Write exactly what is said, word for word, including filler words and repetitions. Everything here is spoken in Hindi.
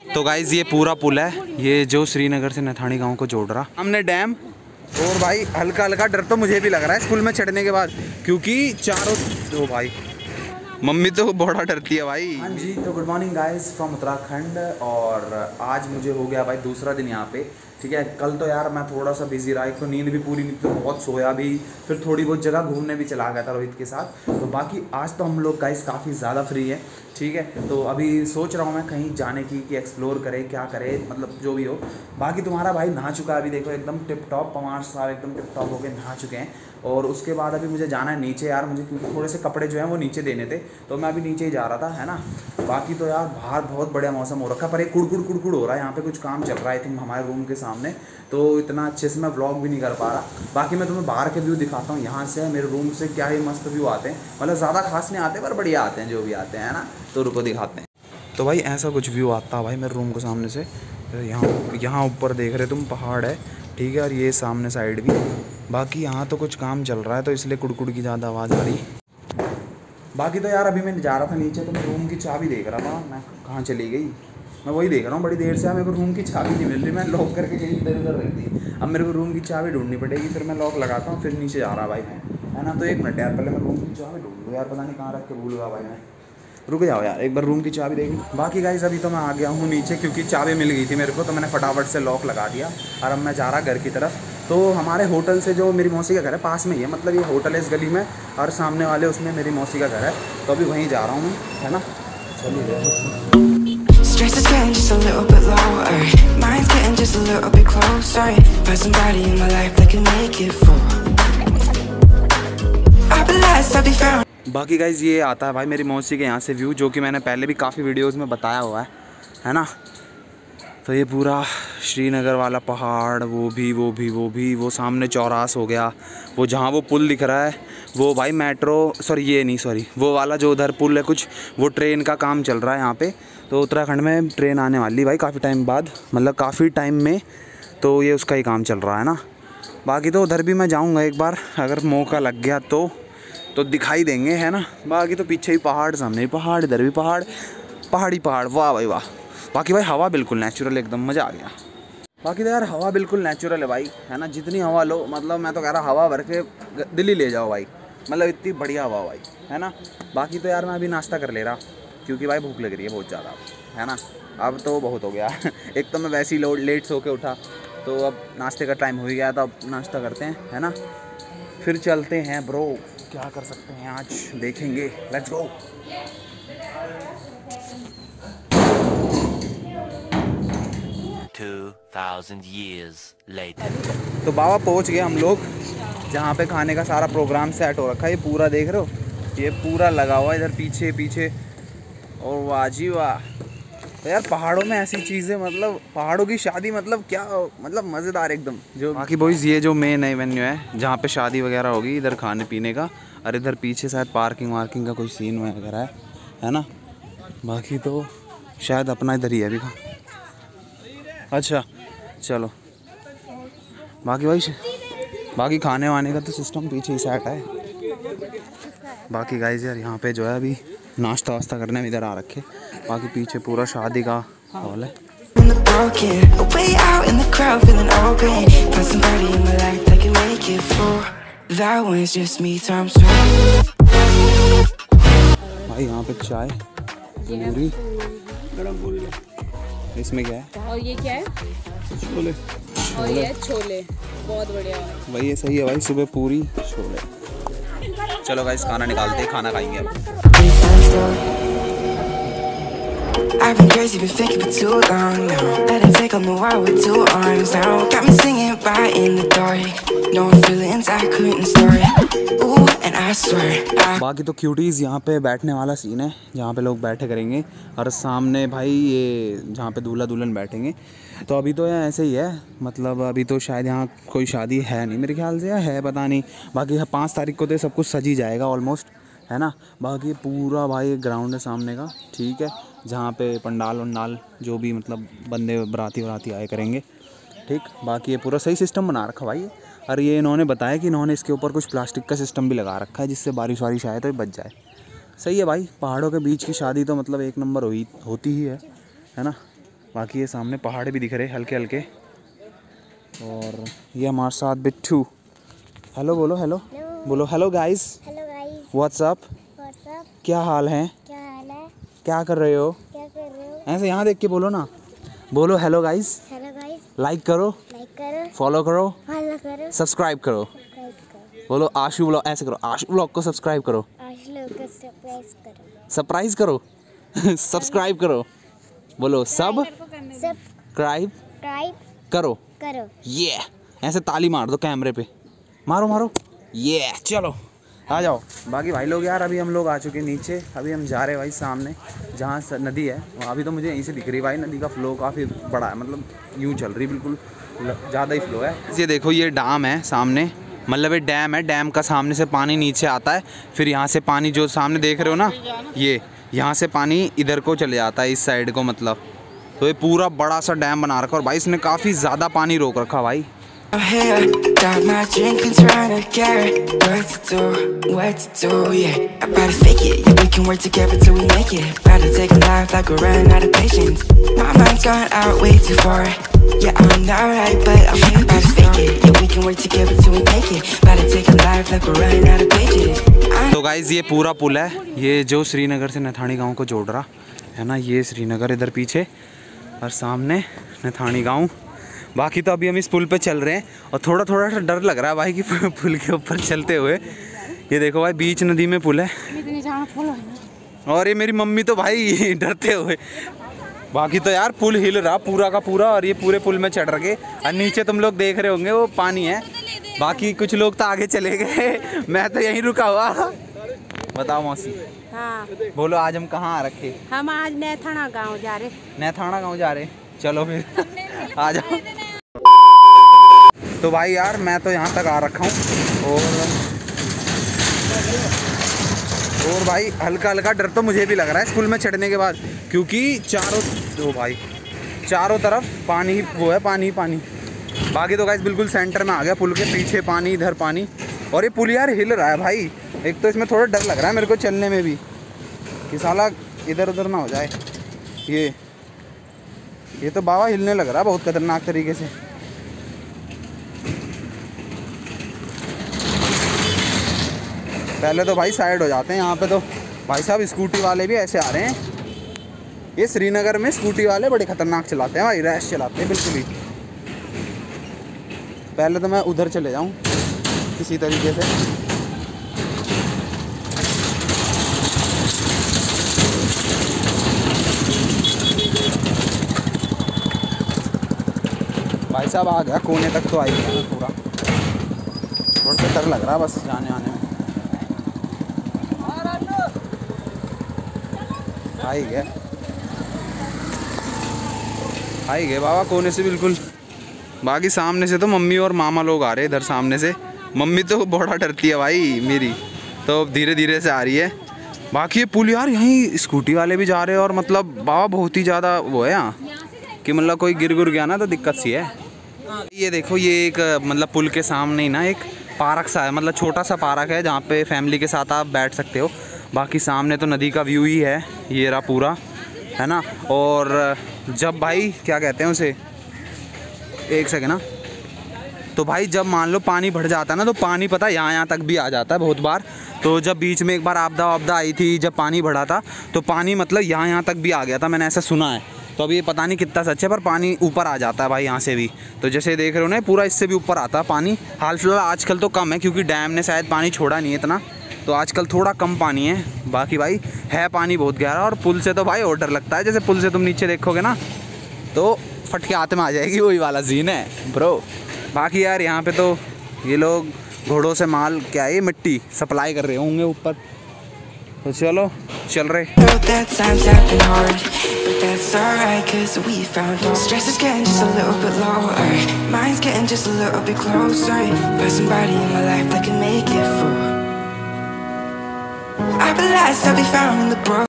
तो गाइज ये पूरा पुल है, ये जो श्रीनगर से नथानी गांव को जोड़ रहा। हमने डैम और भाई हल्का हल्का डर तो मुझे भी लग रहा है इस पुल में चढ़ने के बाद, क्योंकि चारों दो भाई मम्मी तो बड़ा डरती है भाई। हाँ जी, तो good morning guys from Uttarakhand. और आज मुझे हो गया भाई दूसरा दिन यहाँ पे, ठीक है। कल तो यार मैं थोड़ा सा बिजी रहा, एक तो नींद भी पूरी नहीं, तो बहुत सोया भी, फिर थोड़ी बहुत जगह घूमने भी चला गया था रोहित के साथ। तो बाकी आज तो हम लोग गाइस काफ़ी ज़्यादा फ्री है, ठीक है। तो अभी सोच रहा हूँ मैं कहीं जाने की कि एक्सप्लोर करें, क्या करें, मतलब जो भी हो। बाकी तुम्हारा भाई नहा चुका है, अभी देखो एकदम टिप टॉप, पवार साहब एकदम टिप टॉप होकर नहा चुके हैं। और उसके बाद अभी मुझे जाना है नीचे यार, मुझे क्योंकि थोड़े से कपड़े जो हैं वो नीचे देने थे, तो मैं अभी नीचे ही जा रहा था, है ना। बाकी तो यार बाहर बहुत बढ़िया मौसम हो रखा है, पर एक कुड़कुड़ कुड़कुड़ हो रहा है यहाँ पे, कुछ काम चल रहा है आई थिंक हमारे रूम के सामने, तो इतना अच्छे से मैं व्लॉग भी नहीं कर पा रहा। बाकी मैं तुम्हें बाहर के व्यू दिखाता हूँ, यहाँ से मेरे रूम से क्या ही मस्त व्यू आते हैं, मतलब ज़्यादा खास नहीं आते पर बढ़िया आते हैं जो भी आते हैं ना। तो रुको दिखाते हैं। तो भाई ऐसा कुछ व्यू आता है भाई मेरे रूम के सामने से। यहाँ यहाँ ऊपर देख रहे तुम पहाड़ है, ठीक है, और ये सामने साइड भी। बाकी यहाँ तो कुछ काम चल रहा है तो इसलिए कुड़कुड़ की ज़्यादा आवाज़ आ रही। बाकी तो यार अभी मैं जा रहा था नीचे, तो मैं रूम की चाबी देख रहा था, मैं कहाँ चली गई, मैं वही देख रहा हूँ बड़ी देर से। मेरे को रूम की चाबी नहीं मिल रही, मैं लॉक करके कहीं इधर उधर रख दी। अब मेरे को रूम की चाबी ढूंढनी पड़ेगी, फिर मैं लॉक लगाता हूँ, फिर नीचे जा रहा भाई मैं, है ना। तो एक मिनट यार, पहले मैं रूम की चाबी ढूंढ लूँ यार, पता नहीं कहाँ रख के भूल गया भाई मैं। रुक जाओ यार, एक बार रूम की चाबी देख लूँ। बाकी गाइस अभी तो मैं आ गया हूँ नीचे, क्योंकि चाबी मिल गई थी मेरे को, तो मैंने फटाफट से लॉक लगा दिया और अब मैं जा रहा घर की तरफ। तो हमारे होटल से जो मेरी मौसी का घर है पास में ही है, मतलब ये होटल है इस गली में, और सामने वाले उसमें मेरी मौसी का घर है, तो अभी वहीं जा रहा हूँ मैं, है ना। चलिए। बाकी गाइज ये आता है भाई मेरी मौसी के यहाँ से व्यू, जो कि मैंने पहले भी काफ़ी वीडियोस में बताया हुआ है, है ना। तो ये पूरा श्रीनगर वाला पहाड़, वो भी वो भी वो भी वो सामने चौरास हो गया, वो जहाँ वो पुल दिख रहा है वो भाई मेट्रो, सॉरी ये नहीं, सॉरी वो वाला जो उधर पुल है कुछ, वो ट्रेन का काम चल रहा है यहाँ पे। तो उत्तराखंड में ट्रेन आने वाली भाई काफ़ी टाइम बाद, मतलब काफ़ी टाइम में, तो ये उसका ही काम चल रहा है ना। बाकी तो उधर भी मैं जाऊँगा एक बार, अगर मौका लग गया तो तो दिखाई देंगे, है ना। बाकी तो पीछे ही पहाड़, सामने ही पहाड़, इधर भी पहाड़, पहाड़ी पहाड़, वाह भाई वाह। बाकी भाई हवा बिल्कुल नेचुरल, एकदम मज़ा आ गया। बाकी तो यार हवा बिल्कुल नेचुरल है भाई, है ना। जितनी हवा लो, मतलब मैं तो कह रहा हवा भर के दिल्ली ले जाओ भाई, मतलब इतनी बढ़िया हवा भाई, है ना। बाकी तो यार मैं अभी नाश्ता कर ले रहा, क्योंकि भाई भूख लग रही है बहुत ज़्यादा, है ना। अब तो बहुत हो गया एक तो मैं वैसे ही लेट सो के उठा, तो अब नाश्ते का टाइम हो ही गया, तो अब नाश्ता करते हैं, है ना, फिर चलते हैं ब्रो। क्या कर सकते हैं आज देखेंगे, let's go. two thousand years later. तो बाबा पहुंच गए हम लोग, जहाँ पे खाने का सारा प्रोग्राम सेट हो रखा है। ये पूरा देख रहे हो, ये पूरा लगा हुआ है इधर पीछे पीछे, और वाह जी वाह। तो यार पहाड़ों में ऐसी चीज़ें, मतलब पहाड़ों की शादी, मतलब क्या, मतलब मज़ेदार एकदम। जो बाकी बॉयज़ ये जो मेन एवेन्यू है जहाँ पे शादी वगैरह होगी, इधर खाने पीने का, और इधर पीछे शायद पार्किंग वार्किंग का कोई सीन वगैरह है, है ना। बाकी तो शायद अपना इधर ही है अभी का। अच्छा चलो, बाकी भाई बाकी खाने वाने का तो सिस्टम पीछे ही सेट है। बाकी गाइस यार यहाँ पे जो है अभी नाश्ता वास्ता करने में इधर आ रखे, बाकी पीछे पूरा शादी का हॉल है। भाई यहाँ पे चाय, पूरी, गरम पूरी, इसमें क्या है, और ये क्या है, छोले, और ये है छोले, बहुत बढ़िया है भाई। ये सही है भाई, सुबह पूरी छोले। चलो गाइस खाना निकालते हैं, खाना खाएंगे अब। I've been crazy, been thinking for too long now. Let it take on the world with two arms now. Got me singing right in the dark. No feelings I couldn't start. Ooh, and I swear. बाकी तो क्यूटीज यहाँ पे बैठने वाला सीन है, जहाँ पे लोग बैठे करेंगे, और सामने भाई ये जहाँ पे दूल्हा दुल्हन बैठेंगे। तो अभी तो यहाँ ऐसे ही है, मतलब अभी तो शायद यहाँ कोई शादी है नहीं मेरे ख्याल से, या है पता नहीं। बाकी पाँच तारीख को तो सब कुछ सज ही जाएगा ऑलमोस्ट, है ना। बाकी पूरा भाई ग्राउंड है सामने का, ठीक है, जहाँ पे पंडाल वंडाल जो भी मतलब बंदे बराती वराती आए करेंगे, ठीक। बाकी ये पूरा सही सिस्टम बना रखा भाई। और ये इन्होंने बताया कि इन्होंने इसके ऊपर कुछ प्लास्टिक का सिस्टम भी लगा रखा है, जिससे बारिश वारिश आए तो बच जाए। सही है भाई, पहाड़ों के बीच की शादी तो मतलब एक नंबर हुई होती ही है, है ना। बाकी ये सामने पहाड़ भी दिख रहे हल्के हल्के। और ये हमारे साथ बिट्टू। हेलो बोलो, हेलो बोलो, hello guys, hello guys, what's up, what's up, क्या हाल है, क्या हाल है, क्या कर रहे हो? क्या कर रहे हो? ऐसे यहाँ देख के बोलो ना, बोलो hello guys, hello guys, like करो, लाइक करो, फॉलो करो, फॉलो करो, सब्सक्राइब करो। सब्सक्राइब करो, बोलो आशु ब्लॉग, ऐसे करो, आशु ब्लॉग को सब्सक्राइब करो, आज लोग को सरप्राइज करो, सरप्राइज करो सब्सक्राइब करो। बोलो सब सब्सक्राइब सब्सक्राइब करो। करो। ये ऐसे ताली मार दो कैमरे पे, मारो मारो, ये चलो आ जाओ। बाकी भाई लोग यार, अभी हम लोग आ चुके हैं नीचे। अभी हम जा रहे हैं भाई सामने जहाँ स- नदी है वहाँ। अभी तो मुझे यहीं से दिख रही भाई, नदी का फ्लो काफ़ी बड़ा है, मतलब यूँ चल रही, बिल्कुल ज़्यादा ही फ्लो है। ये देखो ये डैम है सामने, मतलब ये डैम है, डैम का सामने से पानी नीचे आता है, फिर यहाँ से पानी जो सामने देख रहे हो ना, ये यहाँ से पानी इधर को चले जाता है, इस साइड को मतलब। तो ये पूरा बड़ा सा डैम बना रखा, और भाई इसने काफ़ी ज़्यादा पानी रोक रखा भाई। I'm here, got my drink and trying to get what to do, what to do, yeah. About to fake it, yeah, we can work together till we make it. About to take a life like we're running out of patience. My mind's gone out way too far. Yeah, I'm not right, but I'm here. About to fake it, yeah, we can work together till we make it. About to take a life like we're running out of patience. तो गाइज़ ये पूरा पुल है, ये जो श्रीनगर से नथानी गांव को जोड़ रहा है ना, ये श्रीनगर इधर पीछे और सामने नथानी गांव। बाकी तो अभी हम इस पुल पे चल रहे हैं और थोड़ा थोड़ा सा डर लग रहा है भाई कि पुल के ऊपर चलते हुए। ये देखो भाई बीच नदी में पुल है, और ये मेरी मम्मी तो भाई डरते हुए। बाकी तो यार पुल हिल रहा पूरा का पूरा, और ये पूरे पुल में चढ़ रखे, और नीचे तुम लोग देख रहे होंगे वो पानी है। बाकी कुछ लोग तो आगे चले गए, मैं तो यहीं रुका हुआ। बताओ मौसी। हाँ, बोलो आज हम कहाँ आ रखे? हम आज नैथाना गांव जा रहे। नैथाना गाँव जा रहे, चलो फिर आ जाओ। तो भाई यार मैं तो यहाँ तक आ रखा हूँ, और और भाई हल्का हल्का डर तो मुझे भी लग रहा है इस पुल में चढ़ने के बाद, क्योंकि चारों तो भाई चारों तरफ पानी ही वो है, पानी ही पानी। बाकी तो गाइस बिल्कुल सेंटर में आ गया, पुल के पीछे पानी, इधर पानी, और ये पुल यार हिल रहा है भाई। एक तो इसमें थोड़ा डर लग रहा है मेरे को चलने में भी, कि साला इधर उधर ना हो जाए। ये ये तो बाबा हिलने लग रहा है बहुत खतरनाक तरीके से। पहले तो भाई साइड हो जाते हैं यहाँ पे, तो भाई साहब स्कूटी वाले भी ऐसे आ रहे हैं। ये श्रीनगर में स्कूटी वाले बड़े खतरनाक चलाते हैं भाई, रैश चलाते हैं बिल्कुल ही। पहले तो मैं उधर चले जाऊँ किसी तरीके से। भाई साहब आ गया कोने तक, तो आई गया पूरा। थोड़ा सा डर लग रहा है बस जाने आने में। आई गया आई गए बाबा कोने से बिल्कुल। बाकी सामने से तो मम्मी और मामा लोग आ रहे हैं, इधर सामने से। मम्मी तो बड़ा डरती है भाई मेरी, तो धीरे धीरे से आ रही है। बाकी ये पुल यार यहीं स्कूटी वाले भी जा रहे हैं, और मतलब बाबा बहुत ही ज़्यादा वो है यहाँ कि मतलब कोई गिर गुर गया ना तो दिक्कत सी है। ये देखो ये एक मतलब पुल के सामने ही ना एक पार्क सा है, मतलब छोटा सा पार्क है जहाँ पे फैमिली के साथ आप बैठ सकते हो। बाकी सामने तो नदी का व्यू ही है, ये रहा पूरा, है ना। और जब भाई क्या कहते हैं उसे, एक सेकेंड ना, तो भाई जब मान लो पानी बढ़ जाता है ना, तो पानी पता है यहाँ यहाँ तक भी आ जाता है बहुत बार। तो जब बीच में एक बार आपदा आपदा आई थी, जब पानी बढ़ा था, तो पानी मतलब यहाँ यहाँ तक भी आ गया था, मैंने ऐसा सुना है। तो अभी ये पता नहीं कितना सच है, पर पानी ऊपर आ जाता है भाई यहाँ से भी। तो जैसे देख रहे हो ना पूरा इससे भी ऊपर आता है पानी। हाल फिलहाल आजकल तो कम है, क्योंकि डैम ने शायद पानी छोड़ा नहीं है इतना, तो आजकल थोड़ा कम पानी है। बाकी भाई है पानी बहुत गहरा, और पुल से तो भाई और डर लगता है। जैसे पुल से तुम नीचे देखोगे ना तो फट के हाथ में आ जाएगी, वही वाला सीन है ब्रो। बाकी यार यहाँ पे तो ये लोग घोड़ों से माल क्या है, मिट्टी सप्लाई कर रहे होंगे ऊपर। तो चलो चल रहे। Know that times have been hard, but that's alright, cause we found out. Stress is getting just a little bit lower, mine's getting just a little bit closer. Find somebody in my life that can make it through. I realized I'll be found in the broken.